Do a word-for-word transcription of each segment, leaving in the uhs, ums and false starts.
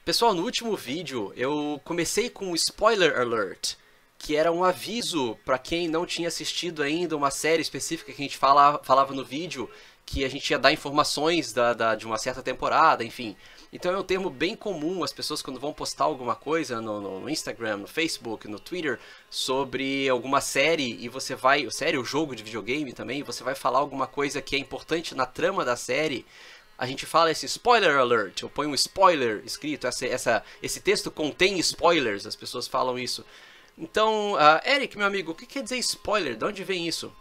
Pessoal, no último vídeo eu comecei com o Spoiler Alert, que era um aviso para quem não tinha assistido ainda uma série específica que a gente fala, falava no vídeo, que a gente ia dar informações da, da, de uma certa temporada, enfim. Então é um termo bem comum, as pessoas quando vão postar alguma coisa no, no Instagram, no Facebook, no Twitter, sobre alguma série, e você vai, série, o jogo de videogame também, você vai falar alguma coisa que é importante na trama da série, a gente fala esse spoiler alert, eu ponho um spoiler escrito, essa, essa, esse texto contém spoilers, as pessoas falam isso. Então, uh, Eric, meu amigo, o que quer dizer spoiler? De onde vem isso?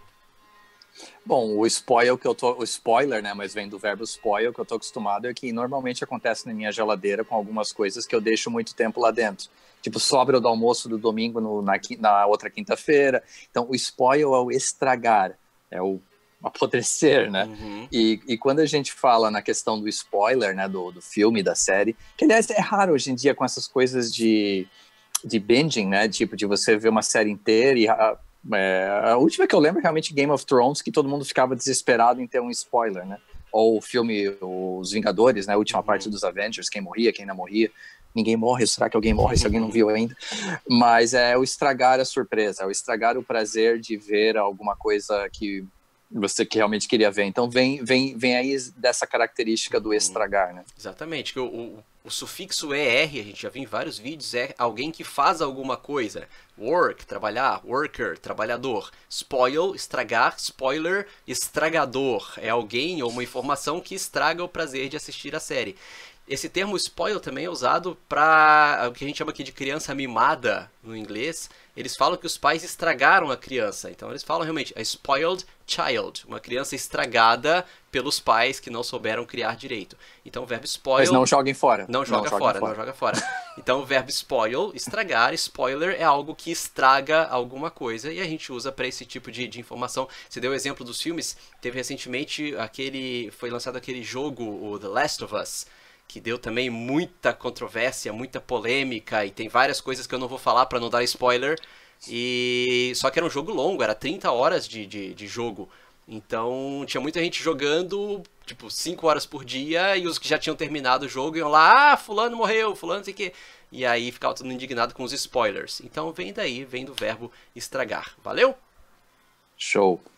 Bom, o spoil que eu tô, o spoiler, né, mas vem do verbo spoil, que eu tô acostumado, é que normalmente acontece na minha geladeira com algumas coisas que eu deixo muito tempo lá dentro. Tipo, sobra do almoço do domingo no, na, na outra quinta-feira. Então, o spoil é o estragar, é o apodrecer, né? Uhum. E, e quando a gente fala na questão do spoiler, né, do, do filme, da série, que aliás é raro hoje em dia com essas coisas de, de binging, né, tipo, de você ver uma série inteira e... A, É, a última que eu lembro é realmente Game of Thrones, que todo mundo ficava desesperado em ter um spoiler, né? Ou o filme Os Vingadores, né? A última Uhum. parte dos Avengers, quem morria, quem não morria. Ninguém morre, será que alguém morre se alguém não viu ainda? Mas é o estragar a surpresa, é o estragar o prazer de ver alguma coisa que você que realmente queria ver. Então vem, vem, vem aí dessa característica do estragar, né? Exatamente, que o, o, o sufixo er, a gente já viu em vários vídeos, é alguém que faz alguma coisa. Work, trabalhar, worker, trabalhador. Spoil, estragar, spoiler, estragador. É alguém ou uma informação que estraga o prazer de assistir a série. Esse termo spoil também é usado para o que a gente chama aqui de criança mimada no inglês. Eles falam que os pais estragaram a criança. Então eles falam realmente a spoiled child, uma criança estragada pelos pais que não souberam criar direito. Então o verbo spoil... Mas não joguem fora. Não joga não fora, fora, não joga fora. Então o verbo spoil, estragar, spoiler é algo que estraga alguma coisa e a gente usa para esse tipo de, de informação. Você deu o exemplo dos filmes, teve recentemente aquele, foi lançado aquele jogo, o The Last of Us, que deu também muita controvérsia, muita polêmica, e tem várias coisas que eu não vou falar para não dar spoiler, e só que era um jogo longo, era trinta horas de, de, de jogo, então tinha muita gente jogando, tipo, cinco horas por dia, e os que já tinham terminado o jogo iam lá, ah, fulano morreu, fulano não sei o que, e aí ficava todo mundo indignado com os spoilers. Então vem daí, vem do verbo estragar. Valeu? Show!